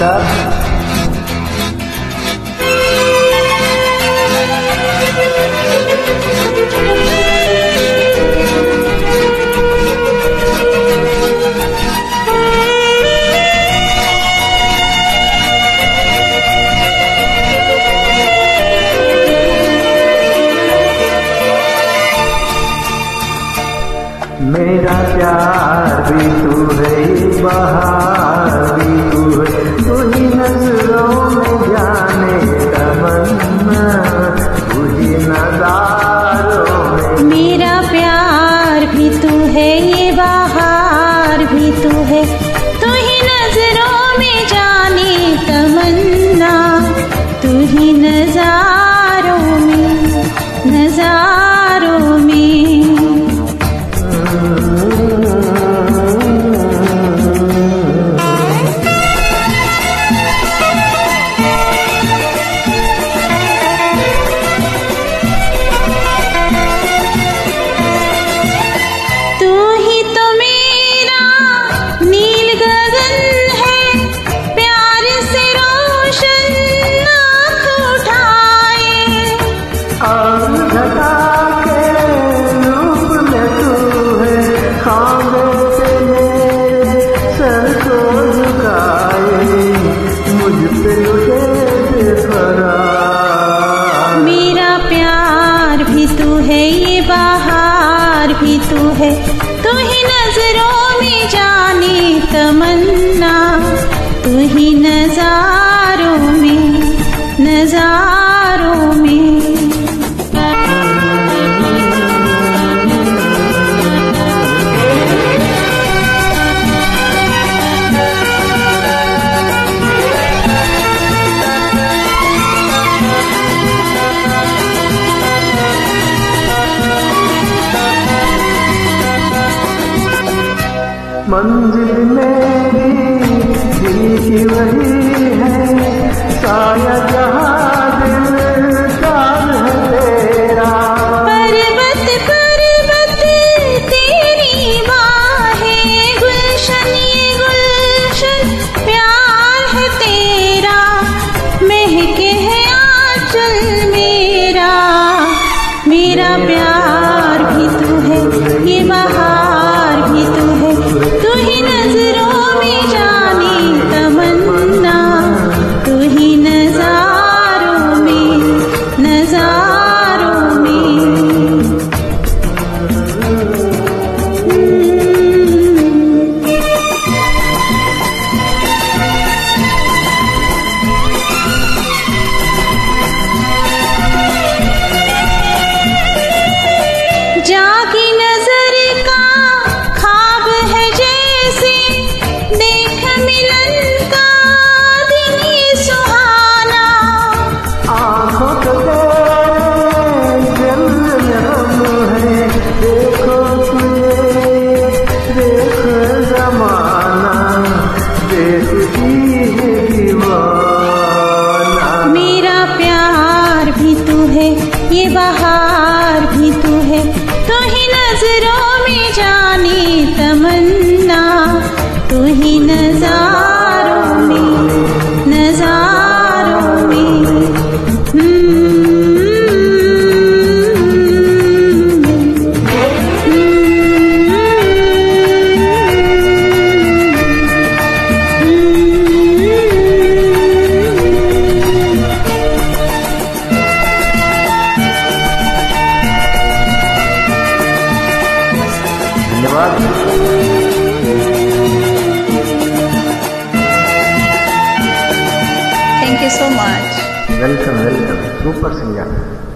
Master. मेरा प्यार भी तू है, बहार भी तू है, तू ही नजरों में जाने तमन्ना, तुझे नजारों में। मेरा प्यार भी तू है, ये बहार भी तू है, तू ही नजरों में जाने तमन्ना, तू ही नजारों में, नजारों में। मेरा प्यार भी तू है, ये बहार भी तू है, तू ही नजरों में जाने तमन्ना, तू ही नजारों में, नजारों में। मंजिल मेरी दिल की वही है, शायद जहाँ दिल चाल है तेरा। पर्वत पर्वत तेरी बाहें, गुलशन ये गुलशन प्यार है तेरा, महके है आंचल मेरा। मेरा प्यार भी तू है, ये बहार भी तू है, तू ही नजरों में जाने तमन्ना, तू ही नजारों में, नजारों में। जागी नजर का ख्वाब है जैसे, देख मिलन का दिन ये सुहाना। आँखों के दिल में हम है, देखो तुझे देखो जमाना, देखती है दीवाना। मेरा प्यार भी तू है, ये बहार भी तू है, तू ही नजरों में जाने तमन्ना, तू ही नजारों में, नजारों में। धन्यवाद। Thank you so much. Welcome welcome, super singer.